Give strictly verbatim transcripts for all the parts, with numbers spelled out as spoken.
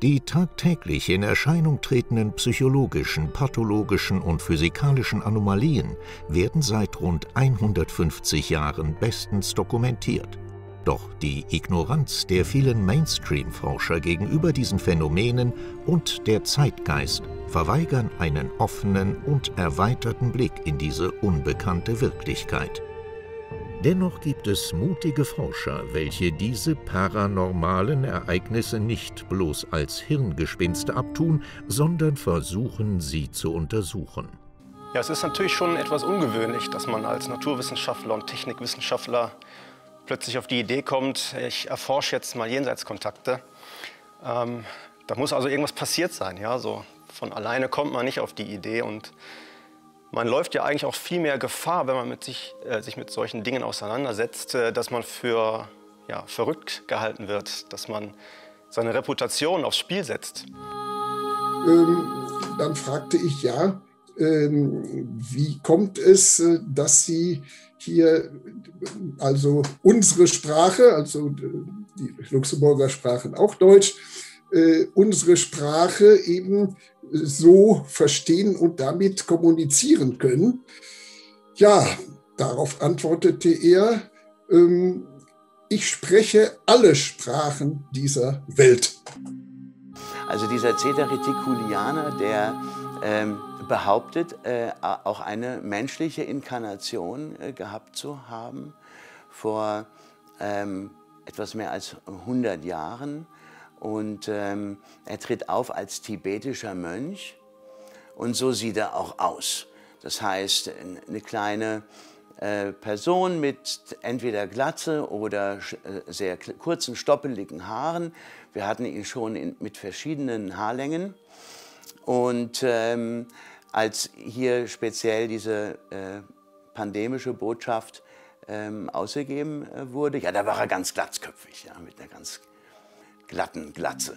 Die tagtäglich in Erscheinung tretenden psychologischen, pathologischen und physikalischen Anomalien werden seit rund hundertfünfzig Jahren bestens dokumentiert. Doch die Ignoranz der vielen Mainstream-Forscher gegenüber diesen Phänomenen und der Zeitgeist verweigern einen offenen und erweiterten Blick in diese unbekannte Wirklichkeit. Dennoch gibt es mutige Forscher, welche diese paranormalen Ereignisse nicht bloß als Hirngespinste abtun, sondern versuchen, sie zu untersuchen. Ja, es ist natürlich schon etwas ungewöhnlich, dass man als Naturwissenschaftler und Technikwissenschaftler plötzlich auf die Idee kommt, ich erforsche jetzt mal Jenseitskontakte. Ähm, da muss also irgendwas passiert sein. Ja? So von alleine kommt man nicht auf die Idee. Und man läuft ja eigentlich auch viel mehr Gefahr, wenn man mit sich, äh, sich mit solchen Dingen auseinandersetzt, äh, dass man für ja, verrückt gehalten wird, dass man seine Reputation aufs Spiel setzt. Ähm, dann fragte ich, ja, ähm, wie kommt es, äh, dass Sie hier also unsere Sprache, also die Luxemburger sprachen auch Deutsch, äh, unsere Sprache eben so verstehen und damit kommunizieren können. Ja, darauf antwortete er, ähm, ich spreche alle Sprachen dieser Welt. Also dieser Zeta Reticulianer, der ähm, behauptet, äh, auch eine menschliche Inkarnation äh, gehabt zu haben vor ähm, etwas mehr als hundert Jahren. Und ähm, er tritt auf als tibetischer Mönch und so sieht er auch aus. Das heißt, eine kleine äh, Person mit entweder Glatze oder äh, sehr kurzen, stoppeligen Haaren. Wir hatten ihn schon in, mit verschiedenen Haarlängen. Und ähm, als hier speziell diese äh, pandemische Botschaft ähm, ausgegeben äh, wurde, ja, da war er ganz glatzköpfig, ja, mit einer ganz glatten Glatze.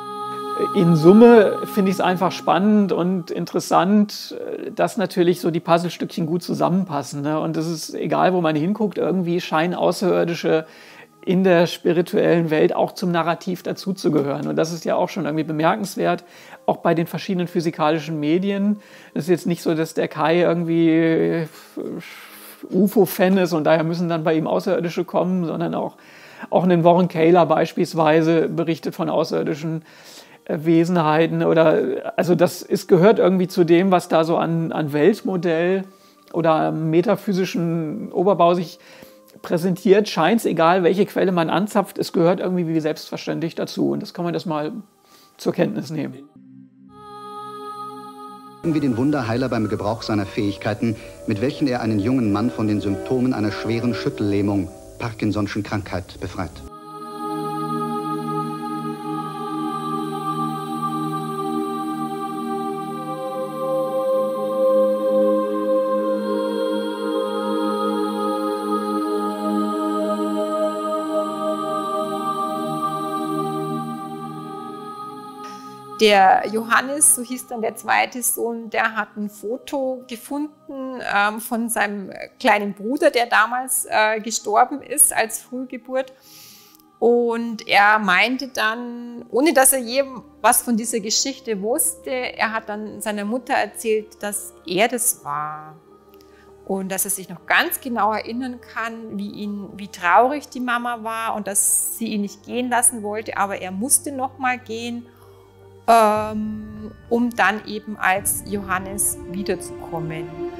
In Summe finde ich es einfach spannend und interessant, dass natürlich so die Puzzlestückchen gut zusammenpassen. Ne? Und es ist egal, wo man hinguckt, irgendwie scheinen Außerirdische in der spirituellen Welt auch zum Narrativ dazuzugehören. Und das ist ja auch schon irgendwie bemerkenswert, auch bei den verschiedenen physikalischen Medien. Es ist jetzt nicht so, dass der Kai irgendwie U F O-Fan ist und daher müssen dann bei ihm Außerirdische kommen, sondern auch Auch ein Warren Kaler beispielsweise berichtet von außerirdischen Wesenheiten. Oder, also das ist, gehört irgendwie zu dem, was da so an, an Weltmodell oder metaphysischen Oberbau sich präsentiert. Scheint es, egal welche Quelle man anzapft, es gehört irgendwie wie selbstverständlich dazu. Und das kann man das mal zur Kenntnis nehmen. Wie den Wunderheiler beim Gebrauch seiner Fähigkeiten, mit welchen er einen jungen Mann von den Symptomen einer schweren Schüttellähmung, Parkinson'schen Krankheit, befreit. Der Johannes, so hieß dann der zweite Sohn, der hat ein Foto gefunden ähm, von seinem kleinen Bruder, der damals äh, gestorben ist als Frühgeburt. Und er meinte dann, ohne dass er je was von dieser Geschichte wusste, er hat dann seiner Mutter erzählt, dass er das war. Und dass er sich noch ganz genau erinnern kann, wie, ihn, wie traurig die Mama war und dass sie ihn nicht gehen lassen wollte, aber er musste noch mal gehen, um dann eben als Johannes wiederzukommen.